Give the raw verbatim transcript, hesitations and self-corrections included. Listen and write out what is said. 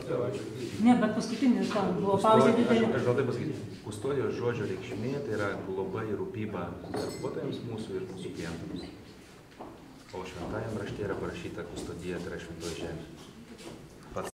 Ne, bet paskutinis tam buvo pauzė didelė. Aš gal taip pasakyti, kustodijos žodžio reikšmė tai yra globa ir rūpyba darbuotojams mūsų ir mūsų klientams. O šventajam rašte yra parašyta kustodija, tai yra šventoji žemė.